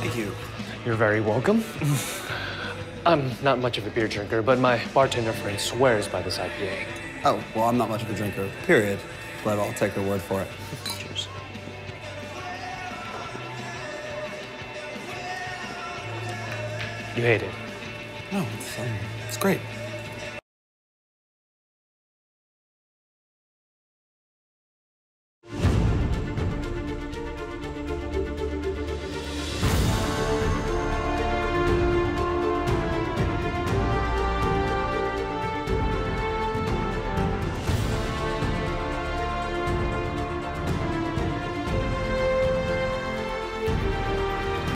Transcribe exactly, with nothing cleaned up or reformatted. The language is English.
Thank you. You're very welcome. I'm not much of a beer drinker, but my bartender friend swears by this I P A. Oh, well, I'm not much of a drinker, period. But I'll take her word for it. Cheers. You hate it? No, it's, um, it's great.